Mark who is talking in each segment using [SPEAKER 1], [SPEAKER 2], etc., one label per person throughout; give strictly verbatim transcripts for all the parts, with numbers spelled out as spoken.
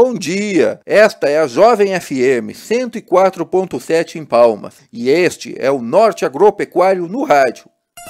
[SPEAKER 1] bom dia! Esta é a Jovem F M cento e quatro ponto sete em Palmas e este é o Norte Agropecuário no rádio.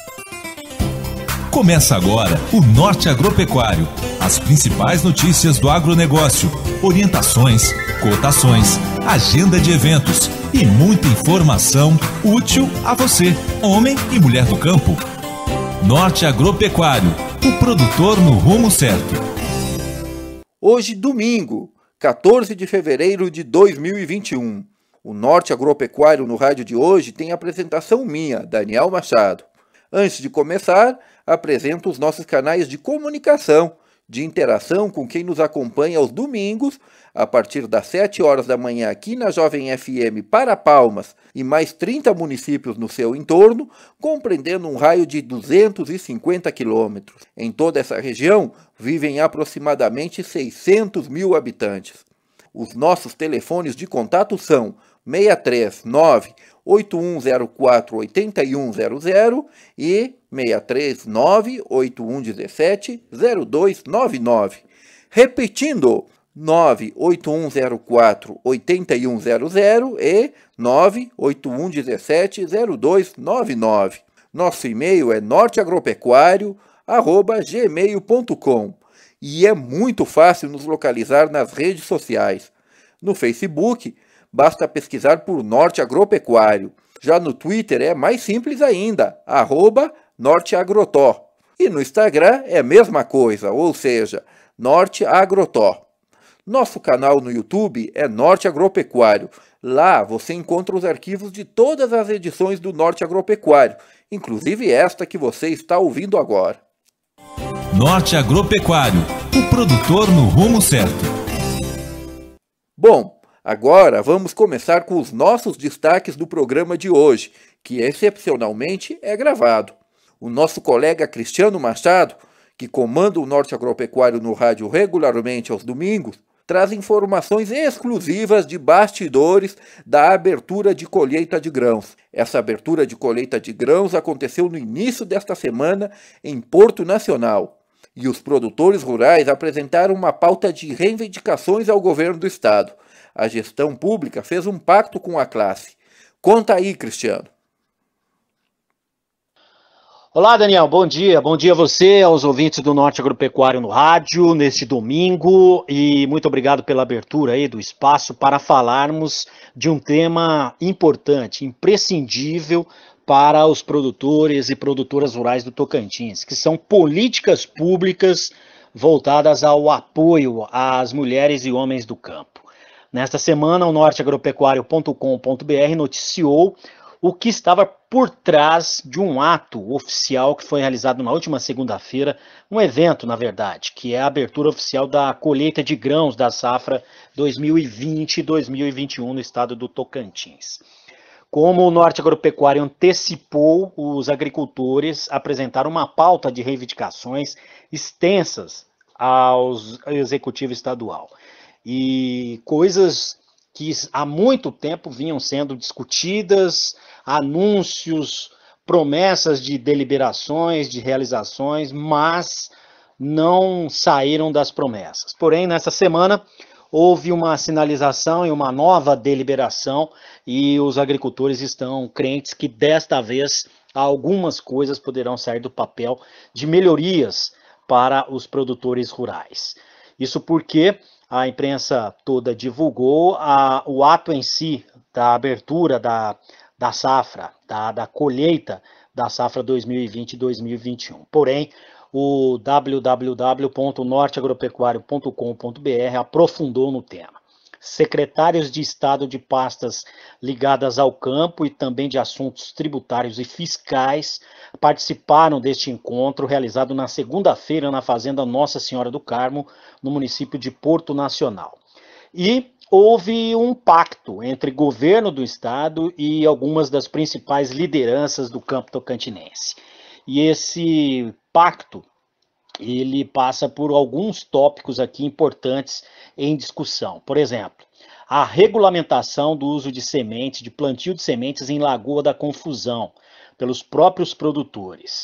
[SPEAKER 2] Começa agora o Norte Agropecuário. As principais notícias do agronegócio, orientações, cotações, agenda de eventos e muita informação útil a você, homem e mulher do campo. Norte Agropecuário, o produtor no rumo certo.
[SPEAKER 1] Hoje, domingo, quatorze de fevereiro de dois mil e vinte e um. O Norte Agropecuário no rádio de hoje tem apresentação minha, Daniel Machado. Antes de começar, apresento os nossos canais de comunicação, de interação com quem nos acompanha aos domingos, a partir das sete horas da manhã aqui na Jovem F M para Palmas e mais trinta municípios no seu entorno, compreendendo um raio de duzentos e cinquenta quilômetros. Em toda essa região, vivem aproximadamente seiscentos mil habitantes. Os nossos telefones de contato são seis três nove, oito um zero quatro, oito um zero zero e seis três nove, oito um um sete, zero dois nove nove. Repetindo, nove oito um zero quatro, oito um zero zero e nove oito um um sete, zero dois nove nove. Nosso e-mail é norteagropecuário arroba gmail ponto com e é muito fácil nos localizar nas redes sociais. No Facebook, basta pesquisar por Norte Agropecuário. Já no Twitter é mais simples ainda, arroba norteagrotó. E no Instagram é a mesma coisa, ou seja, Norte Agrotó. Nosso canal no YouTube é Norte Agropecuário. Lá você encontra os arquivos de todas as edições do Norte Agropecuário, inclusive esta que você está ouvindo agora.
[SPEAKER 2] Norte Agropecuário, o produtor no rumo certo.
[SPEAKER 1] Bom, agora vamos começar com os nossos destaques do programa de hoje, que excepcionalmente é gravado. O nosso colega Cristiano Machado, que comanda o Norte Agropecuário no rádio regularmente aos domingos, traz informações exclusivas de bastidores da abertura de colheita de grãos. Essa abertura de colheita de grãos aconteceu no início desta semana em Porto Nacional. E os produtores rurais apresentaram uma pauta de reivindicações ao governo do estado. A gestão pública fez um pacto com a classe. Conta aí, Cristiano.
[SPEAKER 3] Olá, Daniel, bom dia. Bom dia a você, aos ouvintes do Norte Agropecuário no rádio, neste domingo, e muito obrigado pela abertura aí do espaço para falarmos de um tema importante, imprescindível para os produtores e produtoras rurais do Tocantins, que são políticas públicas voltadas ao apoio às mulheres e homens do campo. Nesta semana, o norte agropecuário ponto com ponto br noticiou o que estava por trás de um ato oficial que foi realizado na última segunda-feira, um evento, na verdade, que é a abertura oficial da colheita de grãos da safra dois mil e vinte e dois mil e vinte e um no estado do Tocantins. Como o Norte Agropecuário antecipou, os agricultores apresentaram uma pauta de reivindicações extensas ao executivo estadual. E coisas que há muito tempo vinham sendo discutidas, anúncios, promessas de deliberações, de realizações, mas não saíram das promessas. Porém, nessa semana, houve uma sinalização e uma nova deliberação e os agricultores estão crentes que desta vez algumas coisas poderão sair do papel de melhorias para os produtores rurais. Isso porque a imprensa toda divulgou a, o ato em si da abertura da, da safra, da, da colheita da safra dois mil e vinte e dois mil e vinte e um. Porém, o w w w ponto norte agropecuário ponto com ponto br aprofundou no tema. Secretários de Estado de pastas ligadas ao campo e também de assuntos tributários e fiscais participaram deste encontro realizado na segunda-feira na Fazenda Nossa Senhora do Carmo, no município de Porto Nacional. E houve um pacto entre governo do estado e algumas das principais lideranças do campo tocantinense. E esse pacto, ele passa por alguns tópicos aqui importantes em discussão. Por exemplo, a regulamentação do uso de sementes, de plantio de sementes em Lagoa da Confusão, pelos próprios produtores.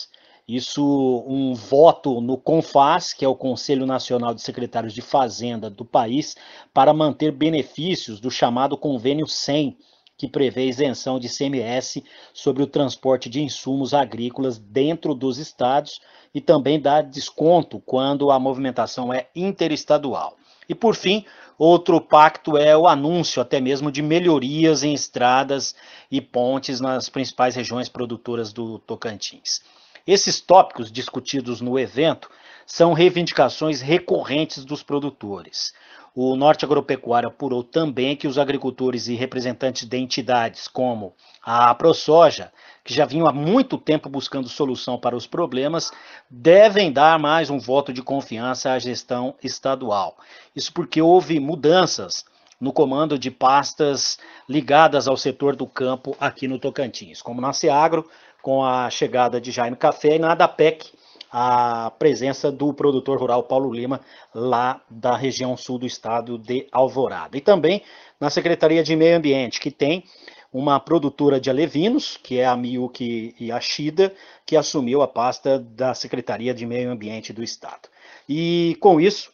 [SPEAKER 3] Isso, um voto no CONFAS, que é o Conselho Nacional de Secretários de Fazenda do país, para manter benefícios do chamado Convênio cem, que prevê isenção de I C M S sobre o transporte de insumos agrícolas dentro dos estados e também dá desconto quando a movimentação é interestadual. E por fim, outro pacto é o anúncio até mesmo de melhorias em estradas e pontes nas principais regiões produtoras do Tocantins. Esses tópicos discutidos no evento são reivindicações recorrentes dos produtores. O Norte Agropecuário apurou também que os agricultores e representantes de entidades como a ProSoja, que já vinham há muito tempo buscando solução para os problemas, devem dar mais um voto de confiança à gestão estadual. Isso porque houve mudanças no comando de pastas ligadas ao setor do campo aqui no Tocantins, como na Seagro, com a chegada de Jaime Café, e na ADAPEC, a presença do produtor rural Paulo Lima, lá da região sul do estado de Alvorada. E também na Secretaria de Meio Ambiente, que tem uma produtora de alevinos, que é a Miyuki Yashida, que assumiu a pasta da Secretaria de Meio Ambiente do estado. E com isso,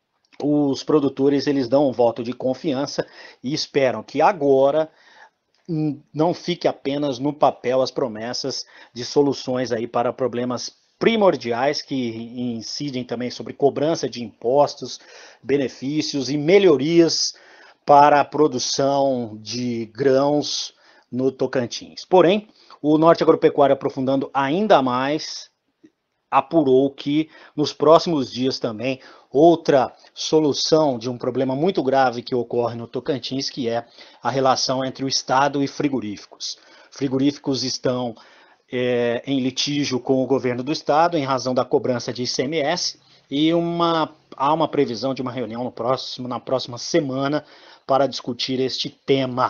[SPEAKER 3] os produtores eles dão um voto de confiança e esperam que agora não fique apenas no papel as promessas de soluções aí para problemas primordiais que incidem também sobre cobrança de impostos, benefícios e melhorias para a produção de grãos no Tocantins. Porém, o Norte Agropecuário, aprofundando ainda mais, apurou que nos próximos dias também outra solução de um problema muito grave que ocorre no Tocantins, que é a relação entre o Estado e frigoríficos. Frigoríficos estão é, em litígio com o governo do Estado em razão da cobrança de I C M S e uma, há uma previsão de uma reunião no próximo, na próxima semana para discutir este tema.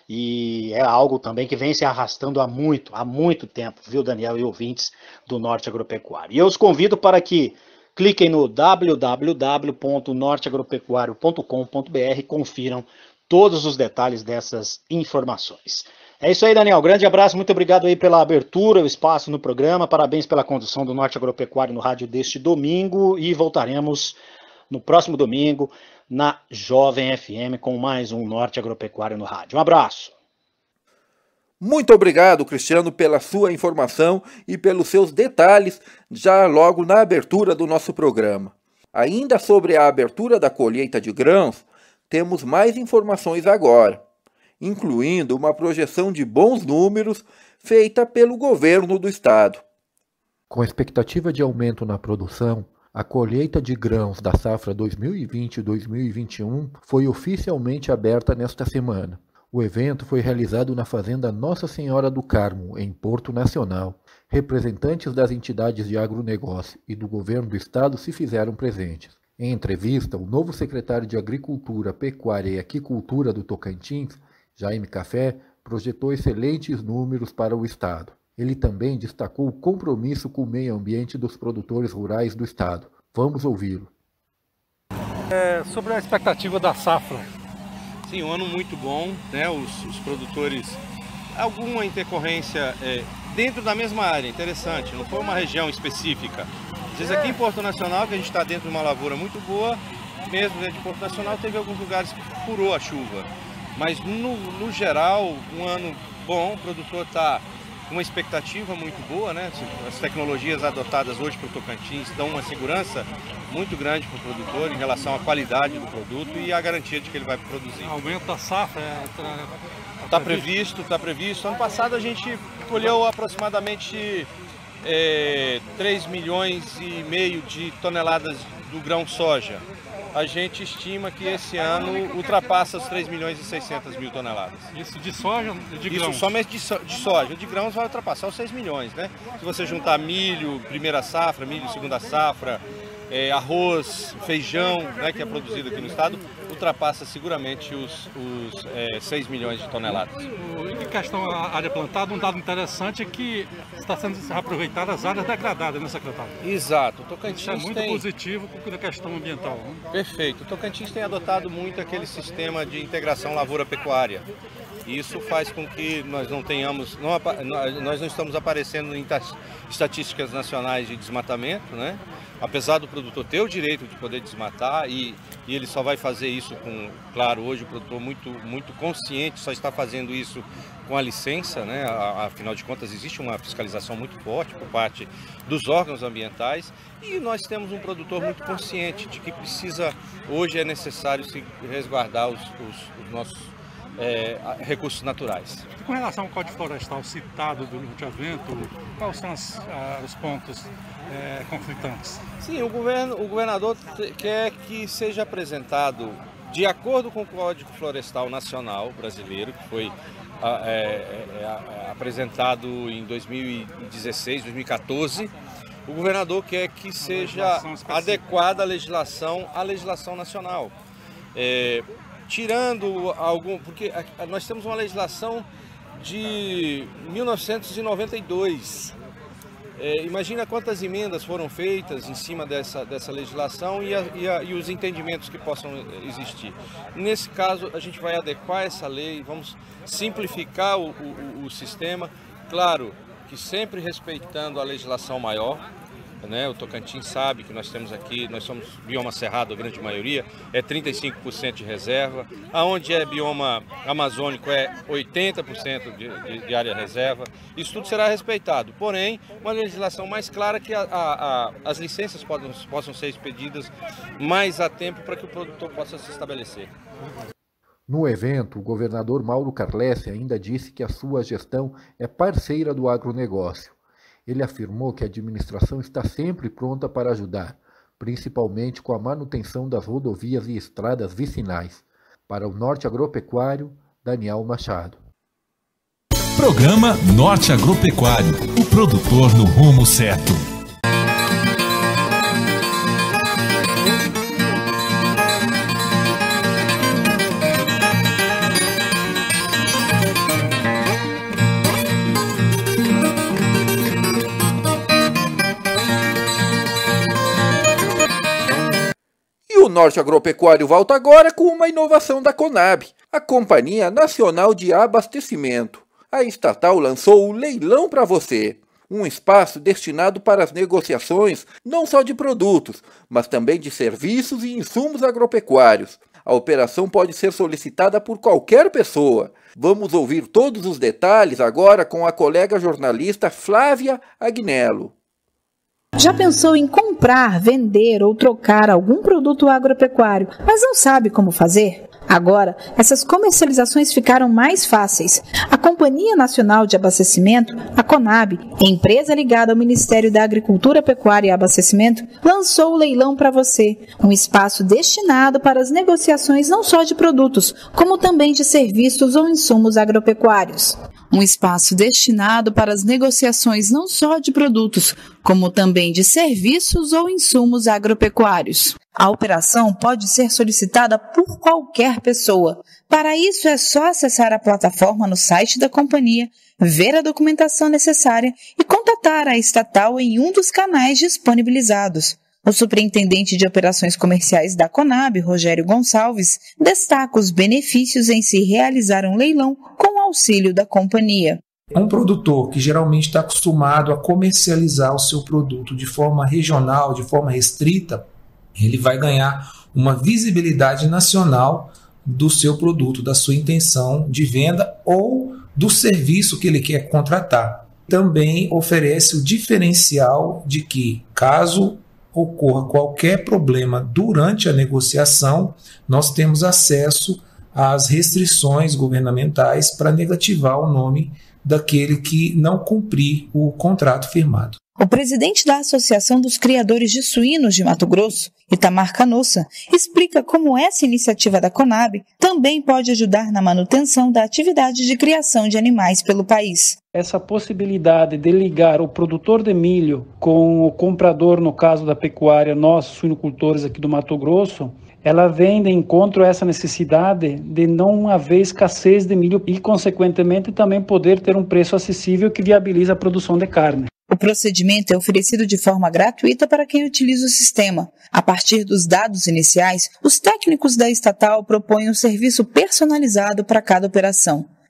[SPEAKER 3] E é algo também que vem se arrastando há muito, há muito tempo, viu, Daniel e ouvintes do Norte Agropecuário. E eu os convido para que cliquem no w w w ponto norte agropecuário ponto com ponto b r e confiram todos os detalhes dessas informações. É isso aí, Daniel. Grande abraço, muito obrigado aí pela abertura, o espaço no programa. Parabéns pela condução do Norte Agropecuário no rádio deste domingo e voltaremos no próximo domingo na Jovem F M com mais um Norte Agropecuário no rádio. Um abraço.
[SPEAKER 1] Muito obrigado, Cristiano, pela sua informação e pelos seus detalhes já logo na abertura do nosso programa. Ainda sobre a abertura da colheita de grãos, temos mais informações agora, incluindo uma projeção de bons números feita pelo governo do estado.
[SPEAKER 4] Com expectativa de aumento na produção, a colheita de grãos da safra dois mil e vinte e dois mil e vinte e um foi oficialmente aberta nesta semana. O evento foi realizado na Fazenda Nossa Senhora do Carmo, em Porto Nacional. Representantes das entidades de agronegócio e do governo do estado se fizeram presentes. Em entrevista, o novo secretário de Agricultura, Pecuária e Aquicultura do Tocantins, Jaime Café, projetou excelentes números para o estado. Ele também destacou o compromisso com o meio ambiente dos produtores rurais do estado. Vamos ouvi-lo.
[SPEAKER 5] É, sobre a expectativa da safra.
[SPEAKER 6] Sim, um ano muito bom, né? Os, os produtores, alguma intercorrência é, dentro da mesma área, interessante, não foi uma região específica. Às vezes aqui em Porto Nacional, que a gente está dentro de uma lavoura muito boa, mesmo dentro de Porto Nacional, teve alguns lugares que furou a chuva. Mas no, no geral, um ano bom, o produtor está com uma expectativa muito boa, né? As tecnologias adotadas hoje para o Tocantins dão uma segurança muito grande para o produtor em relação à qualidade do produto e à garantia de que ele vai produzir.
[SPEAKER 5] Aumento da safra
[SPEAKER 6] está previsto, está previsto. Ano passado a gente colheu aproximadamente é, três milhões e meio de toneladas do grão soja. A gente estima que esse ano ultrapassa os três milhões e seiscentas mil toneladas.
[SPEAKER 5] Isso de soja ou de grãos?
[SPEAKER 6] Isso somente de, so, de soja. De grãos vai ultrapassar os seis milhões, né? Se você juntar milho, primeira safra, milho, segunda safra, é, arroz, feijão, né, que é produzido aqui no estado, ultrapassa seguramente os, os é, seis milhões de toneladas.
[SPEAKER 5] Em questão à área plantada, um dado interessante é que está sendo aproveitadas as áreas degradadas, né, secretário?
[SPEAKER 6] Exato. O Tocantins
[SPEAKER 5] Isso é muito
[SPEAKER 6] tem...
[SPEAKER 5] positivo na questão ambiental. Né?
[SPEAKER 6] Perfeito. O Tocantins tem adotado muito aquele sistema de integração lavoura-pecuária. E isso faz com que nós não tenhamos, não, nós não estamos aparecendo em estatísticas nacionais de desmatamento, né? Apesar do produtor ter o direito de poder desmatar, e, e ele só vai fazer isso com, claro, hoje o produtor muito, muito consciente só está fazendo isso com a licença, né? Afinal de contas existe uma fiscalização muito forte por parte dos órgãos ambientais, e nós temos um produtor muito consciente de que precisa, hoje é necessário se resguardar os, os, os nossos é, recursos naturais.
[SPEAKER 5] Com relação ao Código Florestal citado durante o evento, quais são as, ah, os pontos é, conflitantes?
[SPEAKER 6] Sim, o, governo, o governador quer que seja apresentado, de acordo com o Código Florestal Nacional Brasileiro, que foi é, é, é, apresentado em dois mil e dezesseis, dois mil e quatorze, o governador quer que seja adequada a legislação à legislação nacional. É, tirando algum, porque nós temos uma legislação de mil novecentos e noventa e dois. É, imagina quantas emendas foram feitas em cima dessa, dessa legislação e, a, e, a, e os entendimentos que possam existir. Nesse caso, a gente vai adequar essa lei, vamos simplificar o, o, o sistema, claro que sempre respeitando a legislação maior. Né? O Tocantins sabe que nós temos aqui, nós somos bioma cerrado, a grande maioria, é trinta e cinco por cento de reserva, aonde é bioma amazônico é oitenta por cento de, de, de área reserva, isso tudo será respeitado, porém, uma legislação mais clara que a, a, a, as licenças possam, possam ser expedidas mais a tempo para que o produtor possa se estabelecer.
[SPEAKER 4] No evento, o governador Mauro Carlessi ainda disse que a sua gestão é parceira do agronegócio. Ele afirmou que a administração está sempre pronta para ajudar, principalmente com a manutenção das rodovias e estradas vicinais. Para o Norte Agropecuário, Daniel Machado.
[SPEAKER 2] Programa Norte Agropecuário, o produtor no rumo certo.
[SPEAKER 1] O Norte Agropecuário volta agora com uma inovação da Conab, a Companhia Nacional de Abastecimento. A estatal lançou o Leilão para Você, um espaço destinado para as negociações não só de produtos, mas também de serviços e insumos agropecuários. A operação pode ser solicitada por qualquer pessoa. Vamos ouvir todos os detalhes agora com a colega jornalista Flávia Agnello.
[SPEAKER 7] Já pensou em comprar, vender ou trocar algum produto agropecuário, mas não sabe como fazer? Agora, essas comercializações ficaram mais fáceis. A Companhia Nacional de Abastecimento, a Conab, empresa ligada ao Ministério da Agricultura, Pecuária e Abastecimento, lançou o Leilão para Você, um espaço destinado para as negociações não só de produtos, como também de serviços ou insumos agropecuários. Um espaço destinado para as negociações não só de produtos, como também de serviços ou insumos agropecuários. A operação pode ser solicitada por qualquer pessoa. Para isso, é só acessar a plataforma no site da companhia, ver a documentação necessária e contatar a estatal em um dos canais disponibilizados. O superintendente de operações comerciais da Conab, Rogério Gonçalves, destaca os benefícios em se realizar um leilão com o auxílio da companhia.
[SPEAKER 8] Um produtor que geralmente está acostumado a comercializar o seu produto de forma regional, de forma restrita, ele vai ganhar uma visibilidade nacional do seu produto, da sua intenção de venda ou do serviço que ele quer contratar. Também oferece o diferencial de que, caso ocorra qualquer problema durante a negociação, nós temos acesso às restrições governamentais para negativar o nome daquele que não cumprir o contrato firmado.
[SPEAKER 7] O presidente da Associação dos Criadores de Suínos de Mato Grosso, Itamar Canossa, explica como essa iniciativa da Conab também pode ajudar na manutenção da atividade de criação de animais pelo país.
[SPEAKER 9] Essa possibilidade de ligar o produtor de milho com o comprador, no caso da pecuária, nós suinocultores aqui do Mato Grosso, ela vem de encontro a essa necessidade de não haver escassez de milho e, consequentemente, também poder ter um preço acessível que viabiliza a produção de carne.
[SPEAKER 7] O procedimento é oferecido de forma gratuita para quem utiliza o sistema. A partir dos dados iniciais, os técnicos da estatal propõem um serviço personalizado para cada operação.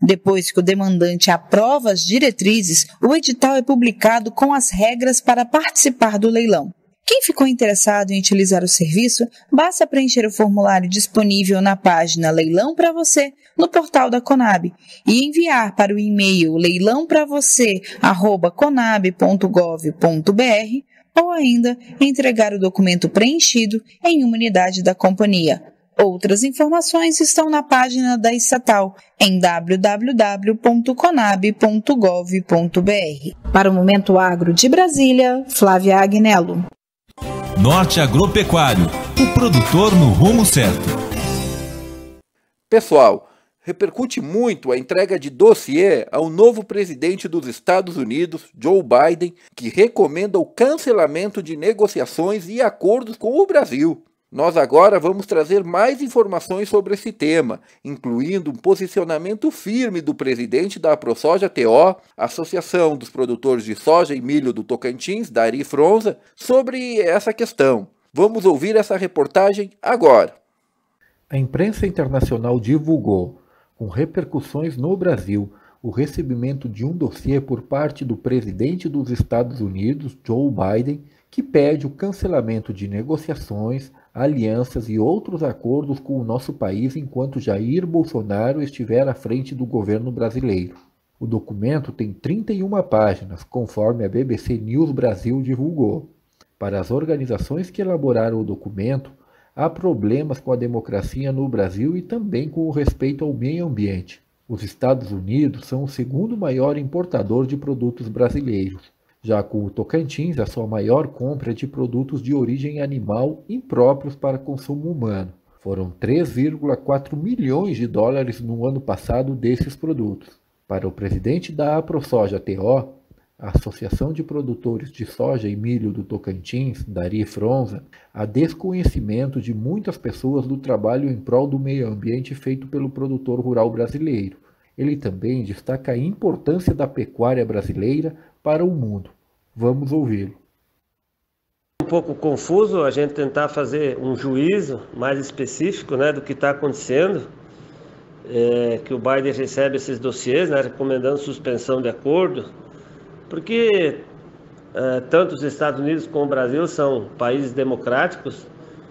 [SPEAKER 7] Depois que o demandante aprova as diretrizes, o edital é publicado com as regras para participar do leilão. Quem ficou interessado em utilizar o serviço, basta preencher o formulário disponível na página Leilão para Você, no portal da Conab, e enviar para o e-mail leilão para você arroba conab ponto gov ponto br ou ainda entregar o documento preenchido em uma unidade da companhia. Outras informações estão na página da estatal em w w w ponto conab ponto gov ponto br. Para o Momento Agro de Brasília, Flávia Agnello.
[SPEAKER 2] Norte Agropecuário, o produtor no rumo certo.
[SPEAKER 1] Pessoal, repercute muito a entrega de dossiê ao novo presidente dos Estados Unidos, Joe Biden, que recomenda o cancelamento de negociações e acordos com o Brasil. Nós agora vamos trazer mais informações sobre esse tema, incluindo um posicionamento firme do presidente da AproSoja T O, Associação dos Produtores de Soja e Milho do Tocantins, Dari Fronza, sobre essa questão. Vamos ouvir essa reportagem agora.
[SPEAKER 4] A imprensa internacional divulgou, com repercussões no Brasil, o recebimento de um dossiê por parte do presidente dos Estados Unidos, Joe Biden, que pede o cancelamento de negociações, alianças e outros acordos com o nosso país enquanto Jair Bolsonaro estiver à frente do governo brasileiro. O documento tem trinta e uma páginas, conforme a B B C News Brasil divulgou. Para as organizações que elaboraram o documento, há problemas com a democracia no Brasil e também com o respeito ao meio ambiente. Os Estados Unidos são o segundo maior importador de produtos brasileiros. Já com o Tocantins, a sua maior compra é de produtos de origem animal impróprios para consumo humano. Foram três vírgula quatro milhões de dólares no ano passado desses produtos. Para o presidente da AproSoja T O, a Associação de Produtores de Soja e Milho do Tocantins, Dari Fronza, há desconhecimento de muitas pessoas do trabalho em prol do meio ambiente feito pelo produtor rural brasileiro. Ele também destaca a importância da pecuária brasileira para o mundo. Vamos ouvi-lo.
[SPEAKER 10] Um pouco confuso a gente tentar fazer um juízo mais específico, né, do que está acontecendo, é, que o Biden recebe esses dossiês, né, recomendando suspensão de acordo, porque é, tanto os Estados Unidos como o Brasil são países democráticos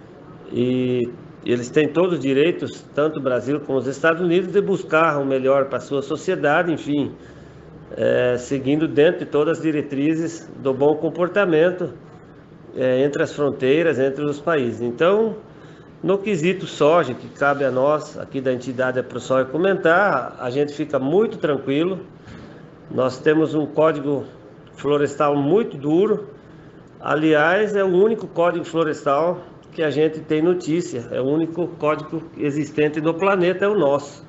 [SPEAKER 10] e eles têm todos os direitos, tanto o Brasil como os Estados Unidos, de buscar o melhor para a sua sociedade, enfim, é, seguindo dentro de todas as diretrizes do bom comportamento é, entre as fronteiras, entre os países. Então, no quesito soja, que cabe a nós, aqui da entidade AproSoja, comentar, a gente fica muito tranquilo. Nós temos um código florestal muito duro, aliás, é o único código florestal que a gente tem notícia, é o único código existente no planeta, é o nosso.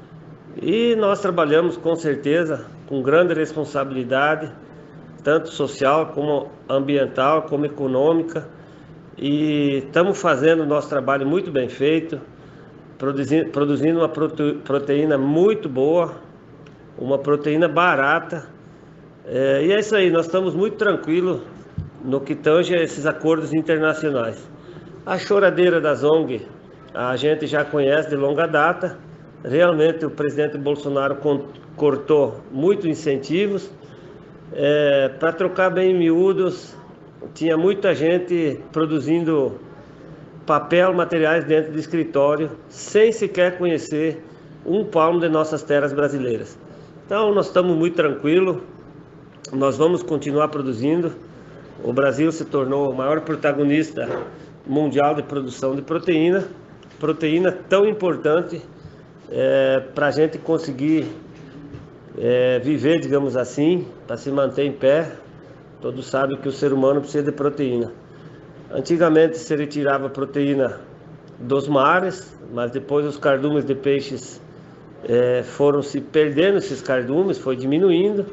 [SPEAKER 10] E nós trabalhamos com certeza, com grande responsabilidade, tanto social como ambiental, como econômica, e estamos fazendo o nosso trabalho muito bem feito, produzindo, produzindo uma proteína muito boa, uma proteína barata, é, e é isso aí, nós estamos muito tranquilos no que tange a esses acordos internacionais. A choradeira das O N G a gente já conhece de longa data. Realmente o presidente Bolsonaro cortou muitos incentivos. É, para trocar bem em miúdos, tinha muita gente produzindo papel, materiais dentro do escritório, sem sequer conhecer um palmo de nossas terras brasileiras. Então nós estamos muito tranquilos, nós vamos continuar produzindo. O Brasil se tornou o maior protagonista mundial de produção de proteína, proteína tão importante é, para a gente conseguir é, viver, digamos assim, para se manter em pé. Todos sabem que o ser humano precisa de proteína. Antigamente se retirava proteína dos mares, mas depois os cardumes de peixes é, foram se perdendo, esses cardumes, foi diminuindo,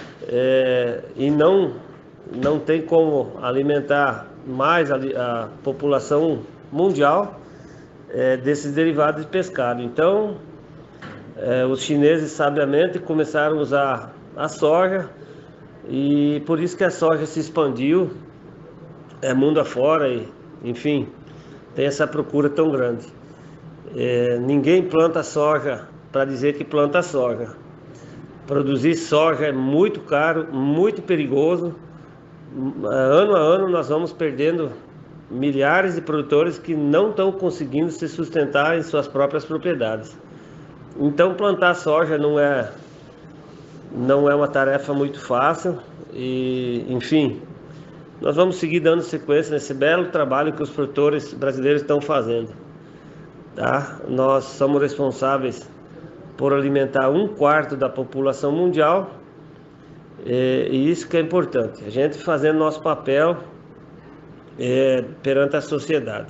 [SPEAKER 10] é, e não, não tem como alimentar mais a, a população mundial é, desses derivados de pescado. Então, é, os chineses sabiamente começaram a usar a soja, e por isso que a soja se expandiu é, mundo afora, e, enfim, tem essa procura tão grande. É, ninguém planta soja para dizer que planta soja. Produzir soja é muito caro, muito perigoso. Ano a ano nós vamos perdendo milhares de produtores que não estão conseguindo se sustentar em suas próprias propriedades. Então plantar soja não é, não é uma tarefa muito fácil e, enfim, nós vamos seguir dando sequência nesse belo trabalho que os produtores brasileiros estão fazendo. Tá? Nós somos responsáveis por alimentar um quarto da população mundial e, e isso que é importante, a gente fazendo nosso papel é, perante a sociedade.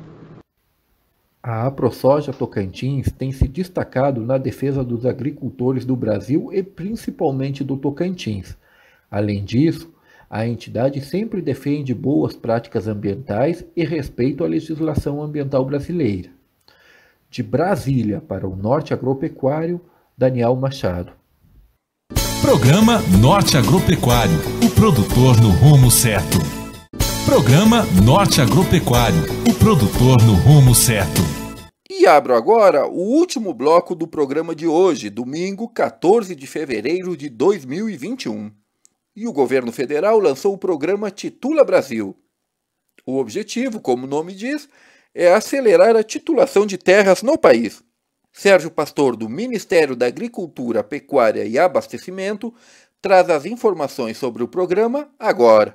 [SPEAKER 4] A AproSoja Tocantins tem se destacado na defesa dos agricultores do Brasil e principalmente do Tocantins. Além disso, a entidade sempre defende boas práticas ambientais e respeito à legislação ambiental brasileira. De Brasília para o Norte Agropecuário, Daniel Machado.
[SPEAKER 2] Programa Norte Agropecuário, o produtor no rumo certo. Programa Norte Agropecuário, o produtor no rumo certo.
[SPEAKER 1] E abro agora o último bloco do programa de hoje, domingo, quatorze de fevereiro de dois mil e vinte e um. E o governo federal lançou o programa Titula Brasil. O objetivo, como o nome diz, é acelerar a titulação de terras no país. Sérgio Pastor, do Ministério da Agricultura, Pecuária e Abastecimento, traz as informações sobre o programa agora.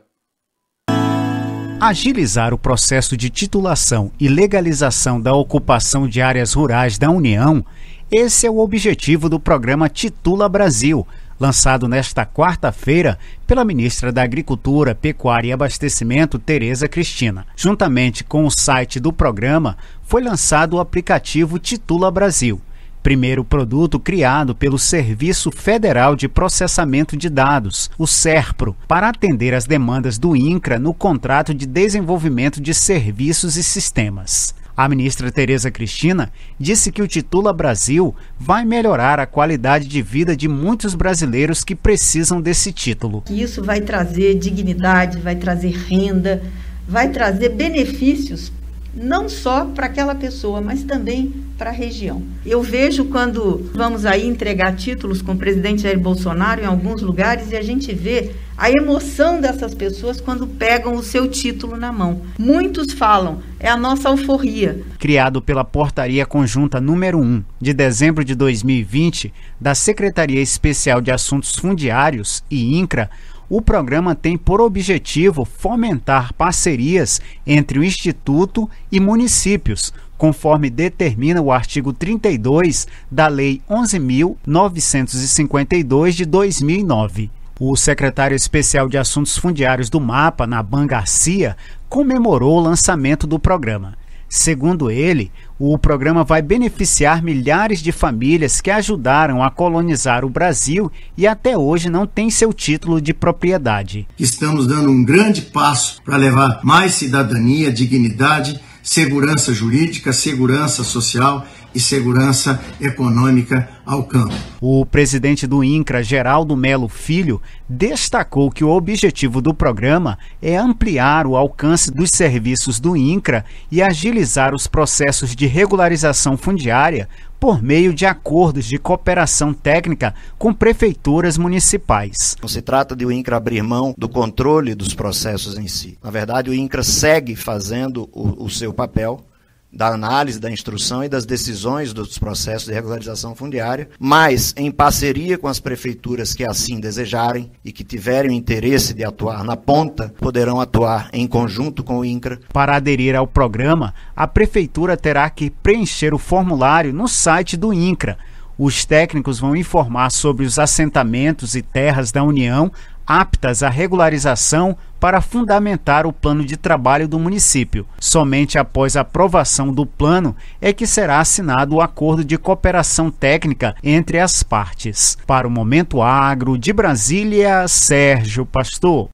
[SPEAKER 11] Agilizar o processo de titulação e legalização da ocupação de áreas rurais da União, esse é o objetivo do programa Titula Brasil, lançado nesta quarta-feira pela ministra da Agricultura, Pecuária e Abastecimento, Tereza Cristina. Juntamente com o site do programa, foi lançado o aplicativo Titula Brasil, primeiro produto criado pelo Serviço Federal de Processamento de Dados, o SERPRO, para atender às demandas do INCRA no Contrato de Desenvolvimento de Serviços e Sistemas. A ministra Tereza Cristina disse que o Titula Brasil vai melhorar a qualidade de vida de muitos brasileiros que precisam desse título.
[SPEAKER 12] Isso vai trazer dignidade, vai trazer renda, vai trazer benefícios não só para aquela pessoa, mas também para a região. Eu vejo quando vamos aí entregar títulos com o presidente Jair Bolsonaro em alguns lugares e a gente vê a emoção dessas pessoas quando pegam o seu título na mão. Muitos falam, é a nossa alforria.
[SPEAKER 11] Criado pela Portaria Conjunta número um, de dezembro de dois mil e vinte, da Secretaria Especial de Assuntos Fundiários e INCRA, o programa tem por objetivo fomentar parcerias entre o Instituto e municípios, conforme determina o artigo trinta e dois da Lei onze mil novecentos e cinquenta e dois de dois mil e nove. O secretário especial de Assuntos Fundiários do MAPA, Naban Garcia, comemorou o lançamento do programa. Segundo ele, o programa vai beneficiar milhares de famílias que ajudaram a colonizar o Brasil e até hoje não têm seu título de propriedade.
[SPEAKER 13] Estamos dando um grande passo para levar mais cidadania, dignidade, segurança jurídica, segurança social e segurança econômica ao campo.
[SPEAKER 11] O presidente do INCRA, Geraldo Melo Filho, destacou que o objetivo do programa é ampliar o alcance dos serviços do INCRA e agilizar os processos de regularização fundiária por meio de acordos de cooperação técnica com prefeituras municipais.
[SPEAKER 14] Não se trata de o INCRA abrir mão do controle dos processos em si. Na verdade, o INCRA segue fazendo o, o seu papel da análise, da instrução e das decisões dos processos de regularização fundiária, mas em parceria com as prefeituras que assim desejarem e que tiverem o interesse de atuar na ponta, poderão atuar em conjunto com o INCRA.
[SPEAKER 11] Para aderir ao programa, a prefeitura terá que preencher o formulário no site do INCRA. Os técnicos vão informar sobre os assentamentos e terras da União aptas à regularização para fundamentar o plano de trabalho do município. Somente após a aprovação do plano é que será assinado o acordo de cooperação técnica entre as partes. Para o Momento Agro, de Brasília, Sérgio Pastor.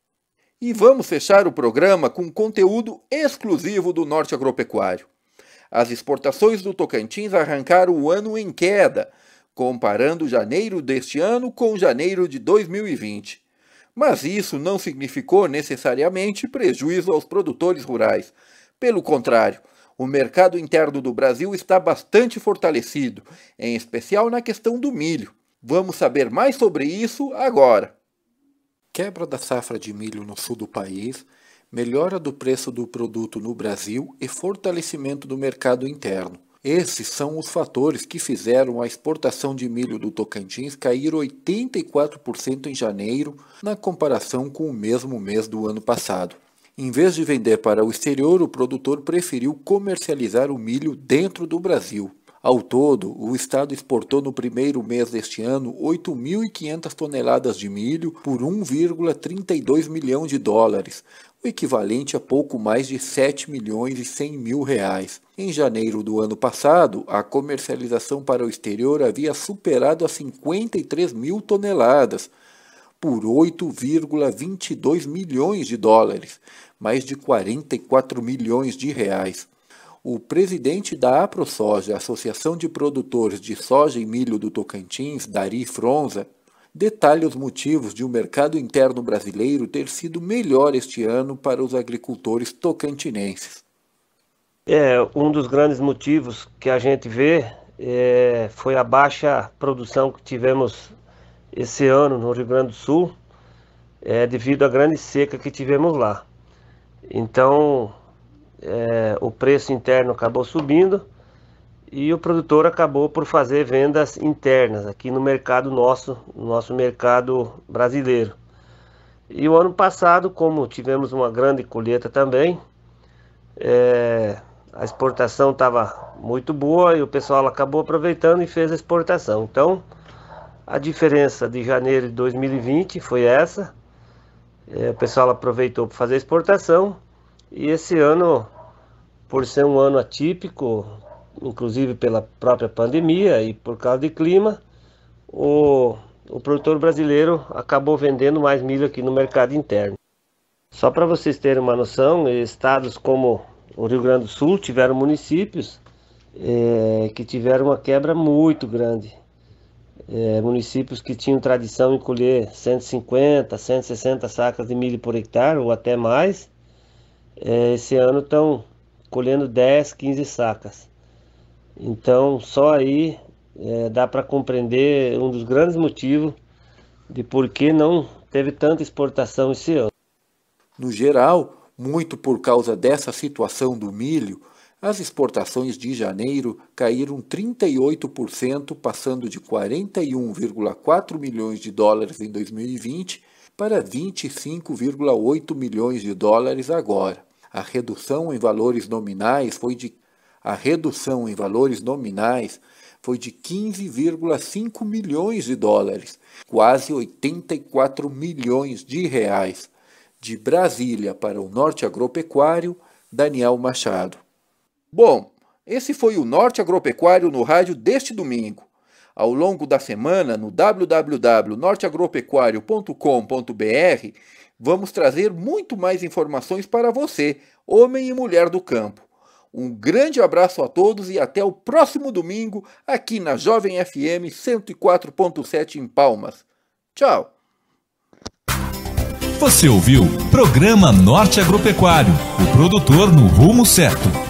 [SPEAKER 1] E vamos fechar o programa com conteúdo exclusivo do Norte Agropecuário. As exportações do Tocantins arrancaram o ano em queda, comparando janeiro deste ano com janeiro de dois mil e vinte. Mas isso não significou necessariamente prejuízo aos produtores rurais. Pelo contrário, O mercado interno do Brasil está bastante fortalecido, em especial na questão do milho. Vamos saber mais sobre isso agora.
[SPEAKER 4] Quebra da safra de milho no sul do país, melhora do preço do produto no Brasil e fortalecimento do mercado interno. Esses são os fatores que fizeram a exportação de milho do Tocantins cair oitenta e quatro por cento em janeiro, na comparação com o mesmo mês do ano passado. Em vez de vender para o exterior, o produtor preferiu comercializar o milho dentro do Brasil. Ao todo, o estado exportou no primeiro mês deste ano oito mil e quinhentas toneladas de milho por um vírgula trinta e dois milhão de dólares, o equivalente a pouco mais de sete milhões e cem mil reais. Em janeiro do ano passado, a comercialização para o exterior havia superado as cinquenta e três mil toneladas, por oito vírgula vinte e dois milhões de dólares, mais de quarenta e quatro milhões de reais. O presidente da AproSoja, Associação de Produtores de Soja e Milho do Tocantins, Dari Fronza, detalha os motivos de o mercado interno brasileiro ter sido melhor este ano para os agricultores tocantinenses.
[SPEAKER 10] É, um dos grandes motivos que a gente vê é, foi a baixa produção que tivemos esse ano no Rio Grande do Sul, é, devido à grande seca que tivemos lá. Então, é, o preço interno acabou subindo e o produtor acabou por fazer vendas internas aqui no mercado nosso, no nosso mercado brasileiro. E o ano passado, como tivemos uma grande colheita também, é, a exportação estava muito boa e o pessoal acabou aproveitando e fez a exportação. Então, a diferença de janeiro de dois mil e vinte foi essa. É, o pessoal aproveitou para fazer a exportação. E esse ano, por ser um ano atípico, inclusive pela própria pandemia e por causa de clima, o, o produtor brasileiro acabou vendendo mais milho aqui no mercado interno. Só para vocês terem uma noção, estados como o Rio Grande do Sul tiveram municípios é, que tiveram uma quebra muito grande. É, municípios que tinham tradição em colher cento e cinquenta, cento e sessenta sacas de milho por hectare ou até mais, é, esse ano estão colhendo dez, quinze sacas. Então só aí é, dá para compreender um dos grandes motivos de por que não teve tanta exportação esse ano.
[SPEAKER 1] No geral, muito por causa dessa situação do milho, as exportações de janeiro caíram trinta e oito por cento, passando de quarenta e um vírgula quatro milhões de dólares em dois mil e vinte para vinte e cinco vírgula oito milhões de dólares agora. A redução em valores nominais foi de a redução em valores nominais foi de quinze vírgula cinco milhões de dólares, quase oitenta e quatro milhões de reais. De Brasília para o Norte Agropecuário, Daniel Machado. Bom, esse foi o Norte Agropecuário no rádio deste domingo. Ao longo da semana, no w w w ponto norte agropecuário ponto com ponto b r, vamos trazer muito mais informações para você, homem e mulher do campo. Um grande abraço a todos e até o próximo domingo, aqui na Jovem F M cento e quatro ponto sete em Palmas. Tchau!
[SPEAKER 2] Você ouviu Programa Norte Agropecuário, o produtor no rumo certo.